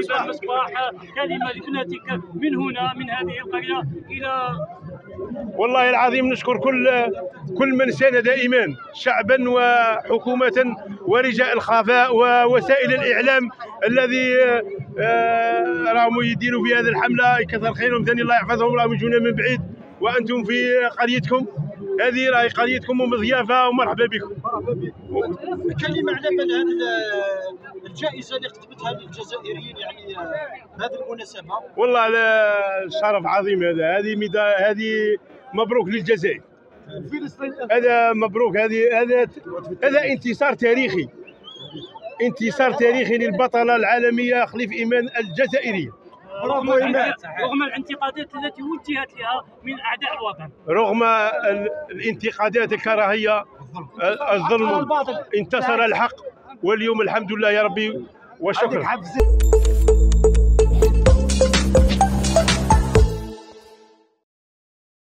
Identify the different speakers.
Speaker 1: مصباح كلمة لابنتك من هنا من هذه القرية إلى.
Speaker 2: والله العظيم نشكر كل من ساند ايمان شعبا وحكومة ورجال الخفاء ووسائل الاعلام الذي راهم يديروا في هذه الحمله، يكثر خيرهم ثاني الله يحفظهم، راهم يجونا من بعيد وانتم في قريتكم، هذه راهي قريتكم ومضيافه ومرحبا بكم.
Speaker 3: كلمة على بال هذه الجائزة اللي كتبتها للجزائريين يعني بهذه المناسبة.
Speaker 2: والله شرف عظيم هذه مبروك للجزائر، هذا مبروك، هذا انتصار تاريخي، انتصار تاريخي للبطلة العالمية خليف إيمان الجزائرية.
Speaker 1: رغم الانتقادات التي وجهت لها من أعداء الوطن،
Speaker 2: رغم الانتقادات الكراهية الظلم، انتصر الحق، واليوم الحمد لله يا ربي وشكرا.